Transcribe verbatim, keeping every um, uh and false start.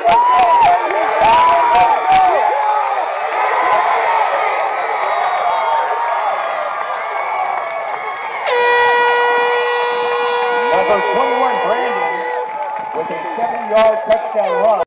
Number twenty-one, Brandon, with a seventy-yard touchdown run.